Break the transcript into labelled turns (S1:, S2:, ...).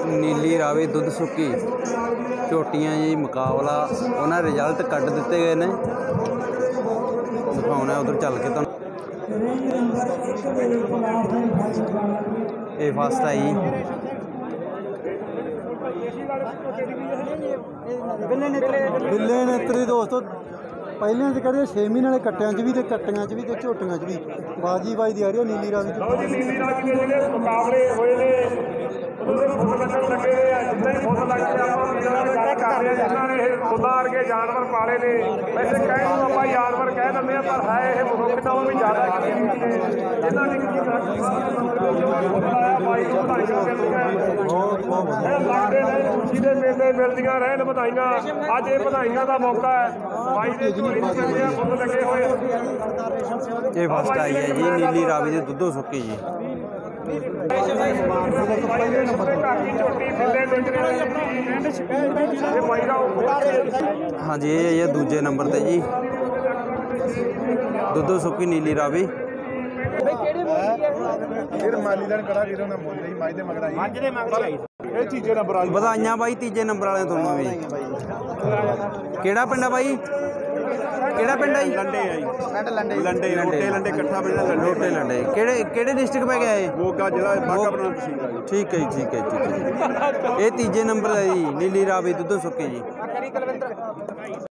S1: नीली रावी दुध सुक्की झोटियां जी मुकाबला उन्हें रिजल्ट कट दिते गए ने दिखाने उधर चल के तो ये फस्ट आई
S2: बिल्ले नेत्री दोस्तों पहले करिए 6 महीने वाले कट्टिया भी तो कट्टिया भी तो झोटिया भी बाजी बाजी दी आ रही है नीली रावी
S3: नीली रावी के जिहड़े मुकाबले होए ने ਉਹਦੇ ਫੁੱਲ ਲੱਗਣ ਲੱਗੇ ਨੇ ਜਿੱਦਾਂ ਹੀ ਫੁੱਲ ਲੱਗ ਗਿਆ ਆਪਾਂ ਜਿਹੜਾ ਗੱਲ ਕਰ ਰਹੇ ਜਿਨ੍ਹਾਂ ਨੇ ਇਹ ਫੁੱਲਾਂ ਵਰਗੇ ਜਾਨਵਰ ਪਾਲੇ ਨੇ ਵੈਸੇ ਕਹਿਣ ਨੂੰ ਆਪਾਂ ਜਾਨਵਰ ਕਹਿ ਦਿੰਦੇ ਆ ਪਰ ਹੈ ਇਹ ਮਨੁੱਖ ਨਾਲੋਂ ਵੀ ਜ਼ਿਆਦਾ ਕੀਮਤੀ ਨੇ ਜਿਨ੍ਹਾਂ ਨੇ ਕੀ ਲੱਗਦੇ ਨੇ ਖੁਸ਼ੀ ਦੇ ਮੇਲੇ ਮਿਲਦੀਆਂ ਰਹਿਣ ਵਧਾਈਆਂ ਅੱਜ ਇਹ ਵਧਾਈਆਂ ਦਾ ਮੌਕਾ ਹੈ ਬਾਈ ਦੇ ਝੋਲੀ ਨੂੰ ਕਹਿੰਦੇ ਆ ਫੁੱਲ ਲੱਗੇ ਹੋਏ
S1: ये फस्ट आई है जी नीली रावी दे दुद्धो सुक्की जी हाँ जी ये दूजे नंबर ते जी दुद्धो सुक्की नीली रावी बधाइयां भाई तीजे नंबर वाले थोनों भी केड़ा पिंड है भाई केड़ा पिंड है लंडे है लंडे लंडे लंडे इकट्ठा पिंड लोटे लंडे केड़े डिस्ट्रिक्ट पे गया है मोगा जिला बागा बनाना तहसील ठीक है ठीक है ठीक है ये तीजे नंबर है जी नीली रावी दुद्धो सुक्की जी।